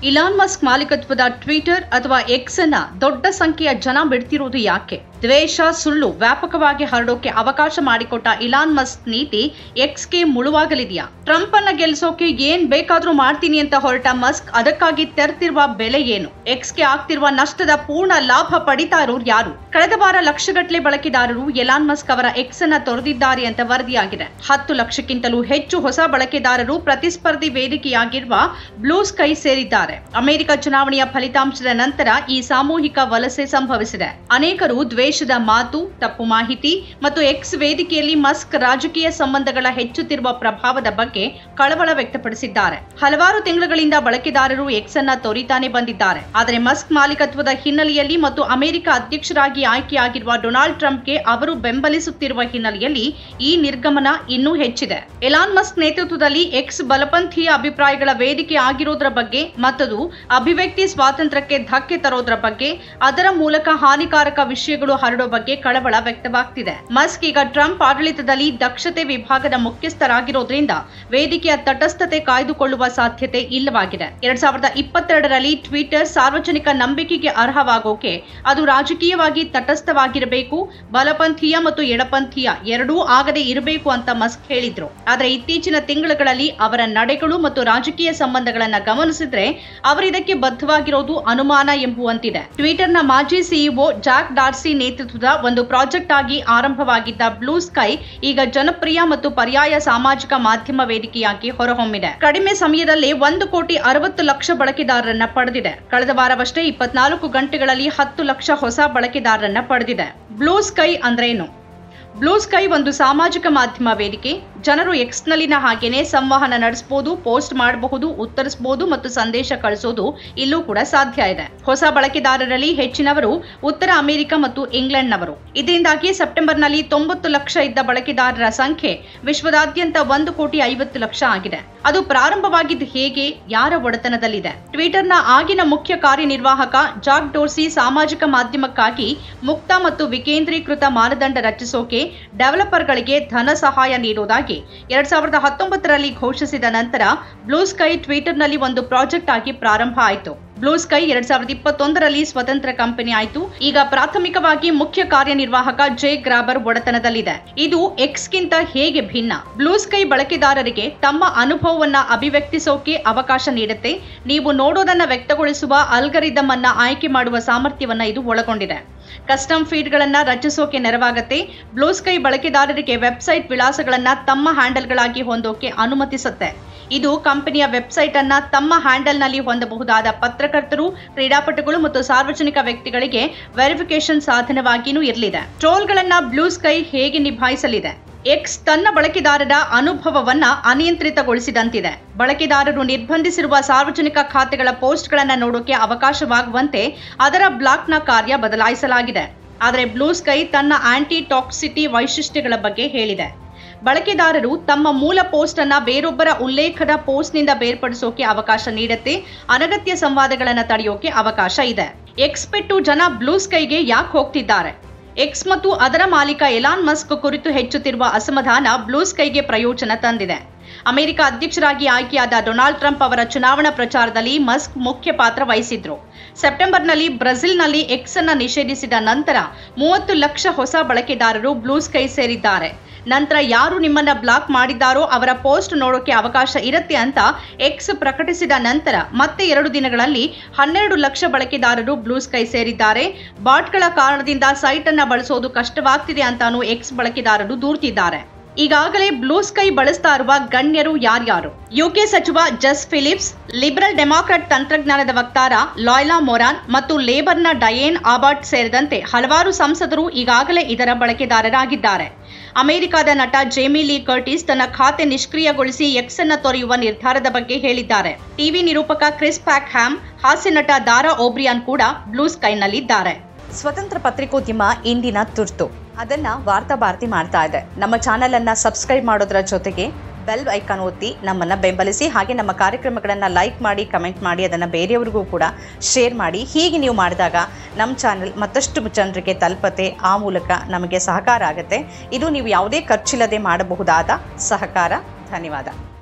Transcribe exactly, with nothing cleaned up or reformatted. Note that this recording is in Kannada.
ಇಲಾನ್ ಮಸ್ಕ್ ಮಾಲೀಕತ್ವದ ಟ್ವಿಟರ್ ಅಥವಾ ಎಕ್ಸ್ ಅನ್ನ ದೊಡ್ಡ ಸಂಖ್ಯೆಯ ಜನ ಬಿಡ್ತಿರೋದು ಯಾಕೆ? ದ್ವೇಷ, ಸುಳ್ಳು ವ್ಯಾಪಕವಾಗಿ ಹರಡೋಕೆ ಅವಕಾಶ ಮಾಡಿಕೊಟ್ಟ ಇಲಾನ್ ಮಸ್ಕ್ ನೀತಿ ಎಕ್ಸ್ಗೆ ಮುಳುವಾಗಲಿದೆಯಾ? ಟ್ರಂಪ್ ಅನ್ನ ಗೆಲ್ಲಿಸೋಕೆ ಏನ್ ಬೇಕಾದ್ರೂ ಮಾಡ್ತೀನಿ ಅಂತ ಹೊರಟ ಮಸ್ಕ್ ಅದಕ್ಕಾಗಿ ತೆರೆದಿರುವ ಬೆಲೆ ಏನು? ಎಕ್ಸ್ಗೆ ಆಗ್ತಿರುವ ನಷ್ಟದ ಪೂರ್ಣ ಲಾಭ ಪಡಿತಾ ಇರೋರು ಯಾರು? ಕಳೆದ ವಾರ ಲಕ್ಷಗಟ್ಟಲೆ ಬಳಕೆದಾರರು ಇಲಾನ್ ಮಸ್ಕ್ ಅವರ ಎಕ್ಸ್ ಅನ್ನ ತೊರೆದಿದ್ದಾರೆ ಅಂತ ವರದಿಯಾಗಿದೆ. ಹತ್ತು ಲಕ್ಷಕ್ಕಿಂತಲೂ ಹೆಚ್ಚು ಹೊಸ ಬಳಕೆದಾರರು ಪ್ರತಿಸ್ಪರ್ಧಿ ವೇದಿಕೆಯಾಗಿರುವ ಬ್ಲೂ ಸ್ಕೈ ಸೇರಿದ್ದಾರೆ. ಅಮೆರಿಕ ಚುನಾವಣೆಯ ಫಲಿತಾಂಶದ ನಂತರ ಈ ಸಾಮೂಹಿಕ ವಲಸೆ ಸಂಭವಿಸಿದೆ. ಅನೇಕರು ದ್ವೇಷದ ಮಾತು, ತಪ್ಪು ಮಾಹಿತಿ ಮತ್ತು ಎಕ್ಸ್ ವೇದಿಕೆಯಲ್ಲಿ ಮಸ್ಕ್ ರಾಜಕೀಯ ಸಂಬಂಧಗಳ ಹೆಚ್ಚುತ್ತಿರುವ ಪ್ರಭಾವದ ಬಗ್ಗೆ ಕಳವಳ ವ್ಯಕ್ತಪಡಿಸಿದ್ದಾರೆ. ಹಲವಾರು ತಿಂಗಳುಗಳಿಂದ ಬಳಕೆದಾರರು ಎಕ್ಸ್ ಅನ್ನ ತೊರಿತಾನೆ ಬಂದಿದ್ದಾರೆ. ಆದರೆ ಮಸ್ಕ್ ಮಾಲೀಕತ್ವದ ಹಿನ್ನೆಲೆಯಲ್ಲಿ ಮತ್ತು ಅಮೆರಿಕ ಅಧ್ಯಕ್ಷರಾಗಿ ಆಯ್ಕೆಯಾಗಿರುವ ಡೊನಾಲ್ಡ್ ಟ್ರಂಪ್ಗೆ ಅವರು ಬೆಂಬಲಿಸುತ್ತಿರುವ ಹಿನ್ನೆಲೆಯಲ್ಲಿ ಈ ನಿರ್ಗಮನ ಇನ್ನೂ ಹೆಚ್ಚಿದೆ. ಎಲಾನ್ ಮಸ್ಕ್ ನೇತೃತ್ವದಲ್ಲಿ ಎಕ್ಸ್ ಬಲಪಂಥೀಯ ಅಭಿಪ್ರಾಯಗಳ ವೇದಿಕೆ ಆಗಿರೋದ್ರ ಬಗ್ಗೆ ಮತ್ತದು ಅಭಿವ್ಯಕ್ತಿ ಸ್ವಾತಂತ್ರ್ಯಕ್ಕೆ ಧಕ್ಕೆ ತರೋದ್ರ ಬಗ್ಗೆ, ಅದರ ಮೂಲಕ ಹಾನಿಕಾರಕ ವಿಷಯಗಳು ಹರಡೋ ಬಗ್ಗೆ ಕಳವಳ ವ್ಯಕ್ತವಾಗ್ತಿದೆ. ಮಸ್ಕ್ ಈಗ ಟ್ರಂಪ್ ಆಡಳಿತದಲ್ಲಿ ದಕ್ಷತೆ ವಿಭಾಗದ ಮುಖ್ಯಸ್ಥರಾಗಿರೋದ್ರಿಂದ ವೇದಿಕೆಯ ತಟಸ್ಥತೆ ಕಾಯ್ದುಕೊಳ್ಳುವ ಸಾಧ್ಯತೆ ಇಲ್ಲವಾಗಿದೆ. ಎರಡ್ ಸಾವಿರದ ಇಪ್ಪತ್ತೆರಡರಲ್ಲಿ ಟ್ವಿಟರ್ ಸಾರ್ವಜನಿಕ ನಂಬಿಕೆಗೆ ಅರ್ಹವಾಗೋಕೆ ಅದು ರಾಜಕೀಯವಾಗಿ ತಟಸ್ಥವಾಗಿರಬೇಕು, ಬಲಪಂಥೀಯ ಮತ್ತು ಎಡಪಂಥೀಯ ಎರಡೂ ಆಗದೆ ಇರಬೇಕು ಅಂತ ಮಸ್ಕ್ ಹೇಳಿದ್ರು. ಆದರೆ ಇತ್ತೀಚಿನ ತಿಂಗಳುಗಳಲ್ಲಿ ಅವರ ನಡೆಗಳು ಮತ್ತು ರಾಜಕೀಯ ಸಂಬಂಧಗಳನ್ನ ಗಮನಿಸಿದ್ರೆ ಅವರಿದಕ್ಕೆ ಬದ್ಧವಾಗಿರೋದು ಅನುಮಾನ ಎಂಬುವಂತಿದೆ. ಟ್ವಿಟರ್ನ ಮಾಜಿ ಸಿಇಒ ಜಾಕ್ ಡಾರ್ಸಿ ನೇತೃತ್ವದ ಒಂದು ಪ್ರಾಜೆಕ್ಟ್ ಆಗಿ ಆರಂಭವಾಗಿದ್ದ ಬ್ಲೂ ಸ್ಕೈ ಈಗ ಜನಪ್ರಿಯ ಮತ್ತು ಪರ್ಯಾಯ ಸಾಮಾಜಿಕ ಮಾಧ್ಯಮ ವೇದಿಕೆಯಾಗಿ ಹೊರಹೊಮ್ಮಿದೆ. ಕಡಿಮೆ ಸಮಯದಲ್ಲೇ ಒಂದು ಕೋಟಿ ಅರವತ್ತು ಲಕ್ಷ ಬಳಕೆದಾರರನ್ನ ಪಡೆದಿದೆ. ಕಳೆದ ವಾರವಷ್ಟೇ ಇಪ್ಪತ್ನಾಲ್ಕು ಗಂಟೆಗಳಲ್ಲಿ ಹತ್ತು ಲಕ್ಷ ಹೊಸ ಬಳಕೆದಾರರನ್ನ ಪಡೆದಿದೆ. ಬ್ಲೂ ಸ್ಕೈ ಅಂದ್ರೇನು? ಬ್ಲೂ ಸ್ಕೈ ಒಂದು ಸಾಮಾಜಿಕ ಮಾಧ್ಯಮ ವೇದಿಕೆ. ಜನರು ಎಕ್ಸ್ ನಲ್ಲಿನ ಹಾಗೇನೆ ಸಂವಹನ ನಡೆಸಬಹುದು, ಪೋಸ್ಟ್ ಮಾಡಬಹುದು, ಉತ್ತರಿಸಬಹುದು ಮತ್ತು ಸಂದೇಶ ಕಳಿಸೋದು ಇಲ್ಲೂ ಕೂಡ ಸಾಧ್ಯ ಇದೆ. ಹೊಸ ಬಳಕೆದಾರರಲ್ಲಿ ಹೆಚ್ಚಿನವರು ಉತ್ತರ ಅಮೆರಿಕ ಮತ್ತು ಇಂಗ್ಲೆಂಡ್ನವರು. ಇದರಿಂದಾಗಿ ಸೆಪ್ಟೆಂಬರ್ನಲ್ಲಿ ತೊಂಬತ್ತು ಲಕ್ಷ ಇದ್ದ ಬಳಕೆದಾರರ ಸಂಖ್ಯೆ ವಿಶ್ವದಾದ್ಯಂತ ಒಂದು ಕೋಟಿ ಐವತ್ತು ಲಕ್ಷ ಆಗಿದೆ. ಅದು ಪ್ರಾರಂಭವಾಗಿದ್ದು ಹೇಗೆ? ಯಾರ ಒಡೆತನದಲ್ಲಿದೆ? ಟ್ವಿಟರ್ನ ಆಗಿನ ಮುಖ್ಯ ಕಾರ್ಯನಿರ್ವಾಹಕ ಜಾಕ್ ಡೋರ್ಸಿ ಸಾಮಾಜಿಕ ಮಾಧ್ಯಮಕ್ಕಾಗಿ ಮುಕ್ತ ಮತ್ತು ವಿಕೇಂದ್ರೀಕೃತ ಮಾನದಂಡ ರಚಿಸೋಕೆ ಡೆವಲಪರ್ಗಳಿಗೆ ಧನ ಸಹಾಯ ನೀಡುವುದಾಗಿ ಎರಡ್ ಸಾವಿರದ ಹತ್ತೊಂಬತ್ತರಲ್ಲಿ ಘೋಷಿಸಿದ ನಂತರ ಬ್ಲೂ ಸ್ಕೈ ಟ್ವಿಟರ್ನಲ್ಲಿ ಒಂದು ಪ್ರಾಜೆಕ್ಟ್ ಆಗಿ ಪ್ರಾರಂಭ ಆಯಿತು. ಬ್ಲೂ ಸ್ಕೈ ಎರಡ್ ಸಾವಿರದ ಇಪ್ಪತ್ತೊಂದರಲ್ಲಿ ಸ್ವತಂತ್ರ ಕಂಪನಿ ಆಯಿತು. ಈಗ ಪ್ರಾಥಮಿಕವಾಗಿ ಮುಖ್ಯ ಕಾರ್ಯನಿರ್ವಾಹಕ ಜೇ ಗ್ರಾಬರ್ ಒಡೆತನದಲ್ಲಿದೆ. ಇದು ಎಕ್ಸ್ಗಿಂತ ಹೇಗೆ ಭಿನ್ನ? ಬ್ಲೂ ಸ್ಕೈ ಬಳಕೆದಾರರಿಗೆ ತಮ್ಮ ಅನುಭವವನ್ನ ಅಭಿವ್ಯಕ್ತಿಸೋಕೆ ಅವಕಾಶ ನೀಡುತ್ತೆ. ನೀವು ನೋಡೋದನ್ನ ವ್ಯಕ್ತಗೊಳಿಸುವ ಅಲ್ಗರಿದಮ್ ಅನ್ನ ಆಯ್ಕೆ ಮಾಡುವ ಸಾಮರ್ಥ್ಯವನ್ನ ಇದು ಒಳಗೊಂಡಿದೆ. ಕಸ್ಟಮ್ ಫೀಡ್ಗಳನ್ನ ರಚಿಸೋಕೆ ನೆರವಾಗುತ್ತೆ. ಬ್ಲೂ ಸ್ಕೈ ಬಳಕೆದಾರರಿಗೆ ವೆಬ್ಸೈಟ್ ವಿಳಾಸಗಳನ್ನ ತಮ್ಮ ಹ್ಯಾಂಡಲ್ಗಳಾಗಿ ಹೊಂದೋಕೆ ಅನುಮತಿಸುತ್ತೆ. ಇದು ಕಂಪನಿಯ ವೆಬ್ಸೈಟ್ ಅನ್ನ ತಮ್ಮ ಹ್ಯಾಂಡಲ್ನಲ್ಲಿ ಹೊಂದಬಹುದಾದ ಪತ್ರಕರ್ತರು, ಕ್ರೀಡಾಪಟುಗಳು ಮತ್ತು ಸಾರ್ವಜನಿಕ ವ್ಯಕ್ತಿಗಳಿಗೆ ವೆರಿಫಿಕೇಶನ್ ಸಾಧನವಾಗಿಯೂ ಇರಲಿದೆ. ಟ್ರೋಲ್ಗಳನ್ನ ಬ್ಲೂ ಸ್ಕೈ ಹೇಗೆ ನಿಭಾಯಿಸಲಿದೆ? ಎಕ್ಸ್ ತನ್ನ ಬಳಕೆದಾರರ ಅನುಭವವನ್ನ ಅನಿಯಂತ್ರಿತಗೊಳಿಸಿದಂತಿದೆ. ಬಳಕೆದಾರರು ನಿರ್ಬಂಧಿಸಿರುವ ಸಾರ್ವಜನಿಕ ಖಾತೆಗಳ ಪೋಸ್ಟ್ಗಳನ್ನು ನೋಡೋಕೆ ಅವಕಾಶವಾಗುವಂತೆ ಅದರ ಬ್ಲಾಕ್ನ ಕಾರ್ಯ ಬದಲಾಯಿಸಲಾಗಿದೆ. ಆದರೆ ಬ್ಲೂ ಸ್ಕೈ ತನ್ನ ಆಂಟಿ ಟಾಕ್ಸಿಟಿ ವೈಶಿಷ್ಟ್ಯಗಳ ಬಗ್ಗೆ ಹೇಳಿದೆ. ಬಳಕೆದಾರರು ತಮ್ಮ ಮೂಲ ಪೋಸ್ಟ್ ಅನ್ನ ಬೇರೊಬ್ಬರ ಉಲ್ಲೇಖದ ಪೋಸ್ಟ್ ನಿಂದ ಬೇರ್ಪಡಿಸೋಕೆ ಅವಕಾಶ ನೀಡುತ್ತೆ. ಅನಗತ್ಯ ಸಂವಾದಗಳನ್ನು ತಡೆಯೋಕೆ ಅವಕಾಶ ಇದೆ. ಎಕ್ಸ್ ಬಿಟ್ಟು ಜನ ಬ್ಲೂ ಸ್ಕೈಗೆ ಯಾಕೆ ಹೋಗ್ತಿದ್ದಾರೆ? ಎಕ್ಸ್ ಮತ್ತು ಅದರ ಮಾಲೀಕ ಎಲಾನ್ ಮಸ್ಕ್ ಕುರಿತು ಹೆಚ್ಚುತ್ತಿರುವ ಅಸಮಾಧಾನ ಬ್ಲೂ ಸ್ಕೈಗೆ ಪ್ರಯೋಜನ ತಂದಿದೆ. ಅಮೆರಿಕ ಅಧ್ಯಕ್ಷರಾಗಿ ಆಯ್ಕೆಯಾದ ಡೊನಾಲ್ಡ್ ಟ್ರಂಪ್ ಅವರ ಚುನಾವಣಾ ಪ್ರಚಾರದಲ್ಲಿ ಮಸ್ಕ್ ಮುಖ್ಯ ಪಾತ್ರ ವಹಿಸಿದ್ರು. ಸೆಪ್ಟೆಂಬರ್ನಲ್ಲಿ ಬ್ರೆಜಿಲ್ನಲ್ಲಿ ಎಕ್ಸ್ ಅನ್ನ ನಿಷೇಧಿಸಿದ ನಂತರ ಮೂವತ್ತು ಲಕ್ಷ ಹೊಸ ಬಳಕೆದಾರರು ಬ್ಲೂ ಸ್ಕೈ ಸೇರಿದ್ದಾರೆ. ನಂತರ ಯಾರು ನಿಮ್ಮನ್ನ ಬ್ಲಾಕ್ ಮಾಡಿದ್ದಾರೋ ಅವರ ಪೋಸ್ಟ್ ನೋಡೋಕೆ ಅವಕಾಶ ಇರುತ್ತೆ ಅಂತ ಎಕ್ಸ್ ಪ್ರಕಟಿಸಿದ ನಂತರ ಮತ್ತೆ ಎರಡು ದಿನಗಳಲ್ಲಿ ಹನ್ನೆರಡು ಲಕ್ಷ ಬಳಕೆದಾರರು ಬ್ಲೂ ಸ್ಕೈ ಸೇರಿದ್ದಾರೆ. ಬಾಟ್ಗಳ ಕಾರಣದಿಂದ ಸೈಟ್ ಅನ್ನ ಬಳಸೋದು ಕಷ್ಟವಾಗ್ತಿದೆ ಅಂತಾನೂ ಎಕ್ಸ್ ಬಳಕೆದಾರರು ದೂರ್ತಿದ್ದಾರೆ. ಈಗಾಗಲೇ ಬ್ಲೂ ಸ್ಕೈ ಬಳಸ್ತಾ ಇರುವ ಗಣ್ಯರು ಯಾರ್ಯಾರು? ಯುಕೆ ಸಚಿವ ಜಸ್ ಫಿಲಿಪ್ಸ್, ಲಿಬರಲ್ ಡೆಮಾಕ್ರಾಟ್ ತಂತ್ರಜ್ಞಾನದ ವಕ್ತಾರ ಲಾಯ್ಲಾ ಮೊರಾನ್ ಮತ್ತು ಲೇಬರ್ನ ಡಯೇನ್ ಆಬಾಟ್ ಸೇರಿದಂತೆ ಹಲವಾರು ಸಂಸದರು ಈಗಾಗಲೇ ಇದರ ಬಳಕೆದಾರರಾಗಿದ್ದಾರೆ. ಅಮೆರಿಕದ ನಟ ಜೇಮಿ ಲೀ ಕರ್ಟಿಸ್ ತನ್ನ ಖಾತೆ ನಿಷ್ಕ್ರಿಯಗೊಳಿಸಿ ಎಕ್ಸ್ ಅನ್ನ ತೊರೆಯುವ ನಿರ್ಧಾರದ ಬಗ್ಗೆ ಹೇಳಿದ್ದಾರೆ. ಟಿವಿ ನಿರೂಪಕ ಕ್ರಿಸ್ ಪ್ಯಾಕ್ ಹ್ಯಾಮ್, ಹಾಸ್ಯ ನಟ ದಾರಾ ಓಬ್ರಿಯಾನ್ ಕೂಡ ಬ್ಲೂ ಸ್ಕೈನಲ್ಲಿದ್ದಾರೆ. ಸ್ವತಂತ್ರ ಪತ್ರಿಕೋದ್ಯಮ ಇಂದಿನ ತುರ್ತು. ಅದನ್ನ ವಾರ್ತಾ ಭಾರತಿ ಮಾಡ್ತಾ ಇದೆ. ನಮ್ಮ ಚಾನೆಲ್ ಅನ್ನ ಸಬ್ಸ್ಕ್ರೈಬ್ ಮಾಡೋದ್ರ ಜೊತೆಗೆ ಬೆಲ್ ಐಕಾನ್ ಒತ್ತಿ ನಮ್ಮನ್ನ ಬೆಂಬಲಿಸಿ. ಹಾಗೆ ನಮ್ಮ ಕಾರ್ಯಕ್ರಮಗಳನ್ನು ಲೈಕ್ ಮಾಡಿ, ಕಮೆಂಟ್ ಮಾಡಿ, ಅದನ್ನು ಬೇರೆಯವರಿಗೂ ಕೂಡ ಶೇರ್ ಮಾಡಿ. ಹೀಗೆ ನೀವು ಮಾಡಿದಾಗ ನಮ್ಮ ಚಾನೆಲ್ ಮತ್ತಷ್ಟು ಜನರಿಗೆ ತಲುಪತ್ತೆ. ಆ ಮೂಲಕ ನಮಗೆ ಸಹಕಾರ ಆಗುತ್ತೆ. ಇದು ನೀವು ಯಾವುದೇ ಖರ್ಚಿಲ್ಲದೆ ಮಾಡಬಹುದಾದ ಸಹಕಾರ. ಧನ್ಯವಾದ.